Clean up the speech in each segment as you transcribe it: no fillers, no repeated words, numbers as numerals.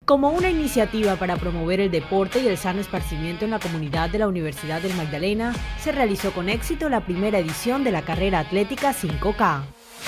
Como una iniciativa para promover el deporte y el sano esparcimiento en la comunidad de la Universidad del Magdalena, se realizó con éxito la primera edición de la carrera atlética 5K.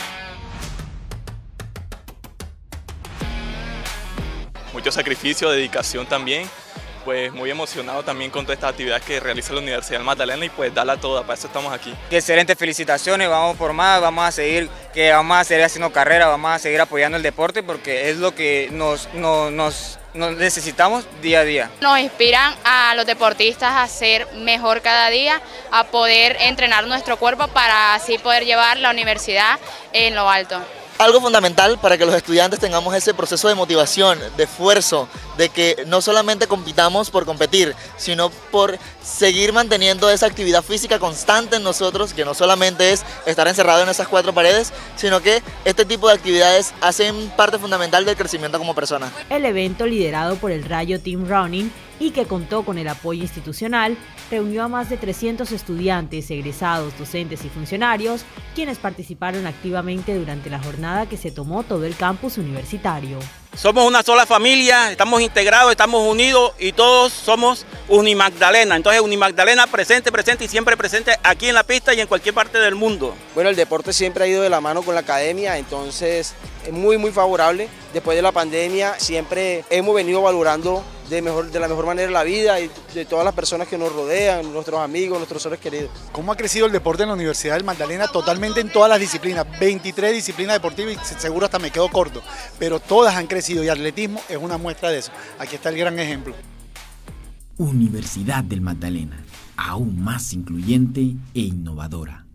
Mucho sacrificio, dedicación también, pues muy emocionado también con todas estas actividades que realiza la Universidad del Magdalena y pues darla toda, para eso estamos aquí. Excelentes felicitaciones, vamos por más, vamos a seguir haciendo carrera, vamos a seguir apoyando el deporte porque es lo que nos necesitamos día a día. Nos inspiran a los deportistas a ser mejor cada día, a poder entrenar nuestro cuerpo para así poder llevar la universidad en lo alto. Algo fundamental para que los estudiantes tengamos ese proceso de motivación, de esfuerzo, de que no solamente compitamos por competir, sino por seguir manteniendo esa actividad física constante en nosotros, que no solamente es estar encerrado en esas cuatro paredes, sino que este tipo de actividades hacen parte fundamental del crecimiento como persona. El evento, liderado por el Rayo Team Running y que contó con el apoyo institucional, reunió a más de 300 estudiantes, egresados, docentes y funcionarios, quienes participaron activamente durante la jornada que se tomó todo el campus universitario. Somos una sola familia, estamos integrados, estamos unidos y todos somos Unimagdalena. Entonces Unimagdalena presente y siempre presente aquí en la pista y en cualquier parte del mundo. Bueno, el deporte siempre ha ido de la mano con la academia, entonces es muy favorable. Después de la pandemia siempre hemos venido valorando de la mejor manera la vida y de todas las personas que nos rodean, nuestros amigos, nuestros seres queridos. ¿Cómo ha crecido el deporte en la Universidad del Magdalena? Totalmente en todas las disciplinas, 23 disciplinas deportivas y seguro hasta me quedo corto, pero todas han crecido y atletismo es una muestra de eso. Aquí está el gran ejemplo. Universidad del Magdalena, aún más incluyente e innovadora.